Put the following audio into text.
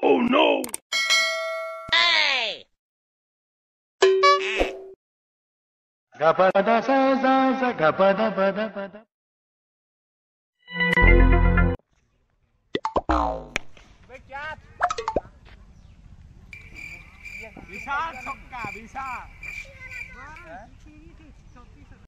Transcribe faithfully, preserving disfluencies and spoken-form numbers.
Oh no! Hey! Gapada sa sa sa gapada pada pada. Bisa, sok ka, bisa.